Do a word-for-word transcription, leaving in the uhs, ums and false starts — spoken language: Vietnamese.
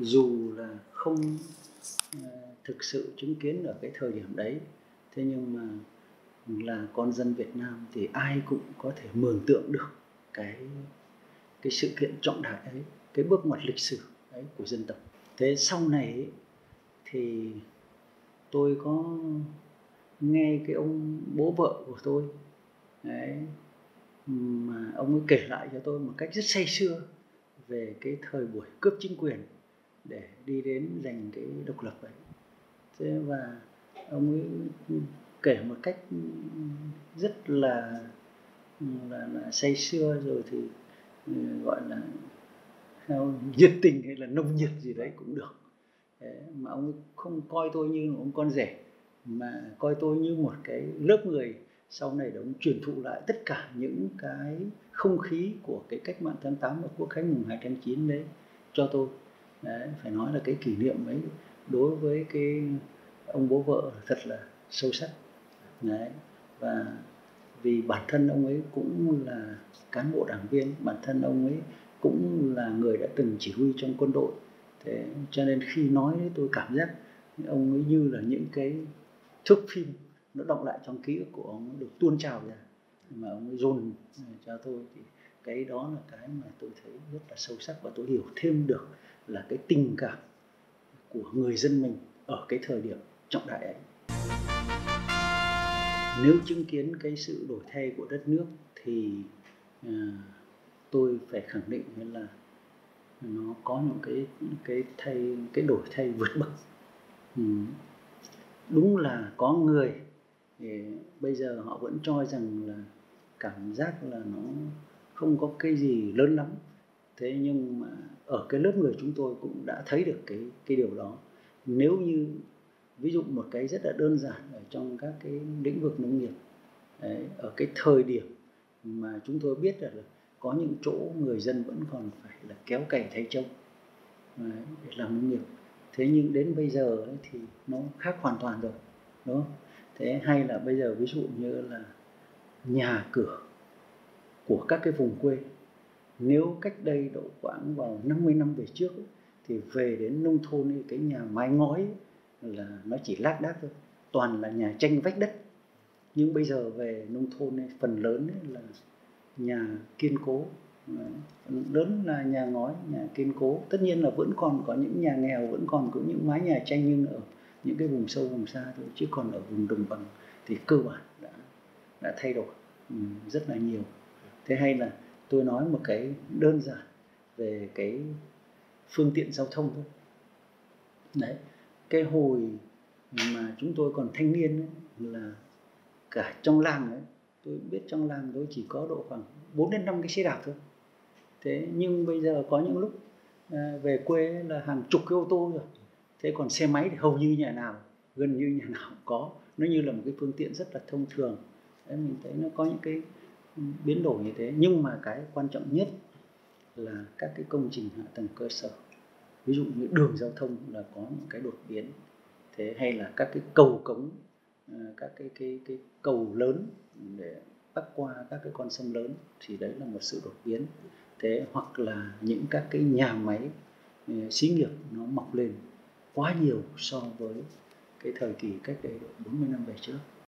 dù là không uh, thực sự chứng kiến ở cái thời điểm đấy, thế nhưng mà là con dân Việt Nam thì ai cũng có thể mường tượng được cái cái sự kiện trọng đại ấy, cái bước ngoặt lịch sử ấy của dân tộc. Thế sau này ấy, thì tôi có nghe cái ông bố vợ của tôi đấy, mà ông ấy kể lại cho tôi một cách rất say sưa về cái thời buổi cướp chính quyền để đi đến giành cái độc lập ấy. Thế và ông ấy kể một cách rất là là, là say sưa, rồi thì gọi là theo nhiệt tình hay là nồng nhiệt gì đấy cũng được. Thế mà ông ấy không coi tôi như một ông con rể, mà coi tôi như một cái lớp người sau này để ông truyền thụ lại tất cả những cái không khí của cái cách mạng tháng tám và quốc khánh mùng hai tháng chín đấy cho tôi. Đấy, phải nói là cái kỷ niệm ấy đối với cái ông bố vợ thật là sâu sắc. Đấy, và vì bản thân ông ấy cũng là cán bộ đảng viên, bản thân ông ấy cũng là người đã từng chỉ huy trong quân đội. Thế cho nên khi nói đấy, tôi cảm giác ông ấy như là những cái thước phim nó đọng lại trong ký ức của ông được tuôn trào ra, mà ông ấy dồn cho tôi. Thì cái đó là cái mà tôi thấy rất là sâu sắc, và tôi hiểu thêm được là cái tình cảm của người dân mình ở cái thời điểm trọng đại ấy. Nếu chứng kiến cái sự đổi thay của đất nước thì à, tôi phải khẳng định là nó có những cái cái thay cái đổi thay vượt bậc. Ừ. Đúng là có người thì bây giờ họ vẫn cho rằng là cảm giác là nó không có cái gì lớn lắm. Thế nhưng mà ở cái lớp người chúng tôi cũng đã thấy được cái cái điều đó. Nếu như ví dụ một cái rất là đơn giản ở trong các cái lĩnh vực nông nghiệp đấy, ở cái thời điểm mà chúng tôi biết là có những chỗ người dân vẫn còn phải là kéo cày thay trông đấy, để làm nông nghiệp. Thế nhưng đến bây giờ ấy thì nó khác hoàn toàn rồi, đúng không? Thế hay là bây giờ ví dụ như là nhà cửa của các cái vùng quê, nếu cách đây độ khoảng vào năm mươi năm về trước ấy, thì về đến nông thôn ấy, cái nhà mái ngói ấy, là nó chỉ lác đác thôi, toàn là nhà tranh vách đất. Nhưng bây giờ về nông thôn ấy, phần lớn ấy là nhà kiên cố, phần lớn là nhà ngói, nhà kiên cố. Tất nhiên là vẫn còn có những nhà nghèo, vẫn còn có những mái nhà tranh, nhưng ở những cái vùng sâu vùng xa thôi, chứ còn ở vùng đồng bằng thì cơ bản đã đã thay đổi rất là nhiều. Thế hay là tôi nói một cái đơn giản về cái phương tiện giao thông thôi. Đấy, cái hồi mà chúng tôi còn thanh niên ấy, là cả trong làng ấy, tôi biết trong làng tôi chỉ có độ khoảng bốn đến năm cái xe đạp thôi. Thế nhưng bây giờ có những lúc à, về quê là hàng chục cái ô tô rồi. Thế còn xe máy thì hầu như nhà nào, gần như nhà nào cũng có. Nó như là một cái phương tiện rất là thông thường. Đấy, mình thấy nó có những cái biến đổi như thế. Nhưng mà cái quan trọng nhất là các cái công trình hạ tầng cơ sở. Ví dụ như đường giao thông là có những cái đột biến. Thế hay là các cái cầu cống, các cái, cái, cái cầu lớn để bắc qua các cái con sông lớn, thì đấy là một sự đột biến. Thế hoặc là những các cái nhà máy xí nghiệp nó mọc lên quá nhiều so với cái thời kỳ cách đây bốn mươi năm về trước.